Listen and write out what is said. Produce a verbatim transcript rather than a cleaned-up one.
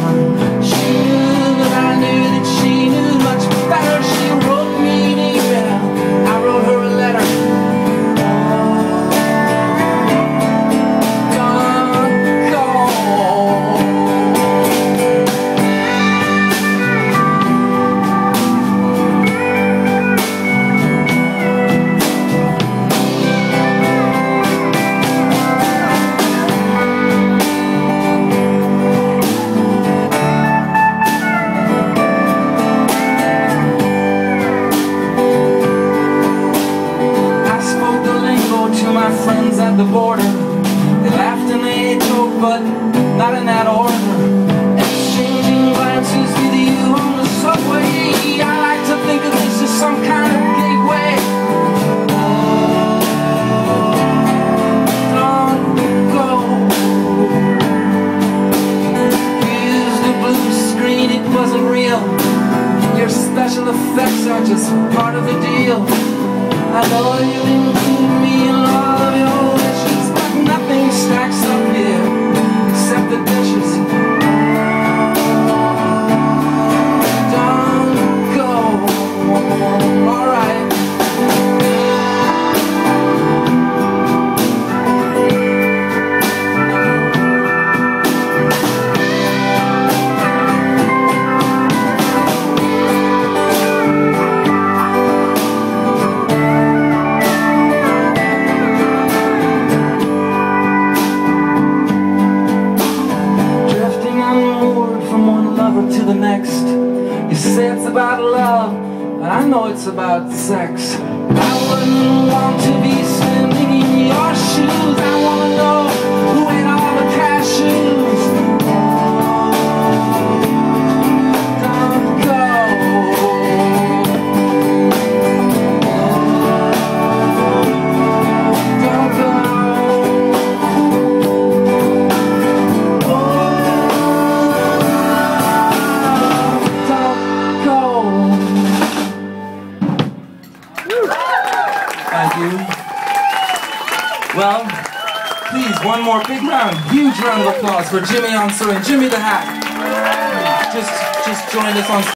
She knew that I knew that she knew much better. She wrote me an email, I wrote her a letter. My friends at the border, they laughed and they joked, but not in that order. Exchanging glances with you on the subway, I like to think of this as some kind of gateway. Don't go. Here's the blue screen, it wasn't real. Your special effects are just part of the deal. I know you include me in all of your wishes, but nothing stacks up here except the dishes. Don't go. Alright. To the next, you say it's about love, but I know it's about sex. I wouldn't want to be standing in your shoes. I want to know who ate all the cashews. Don't go. Don't go. Thank you. Well, please, one more big round, huge round of applause for Jimmy on Surrey. Jimmy the Hat. Just, just join us on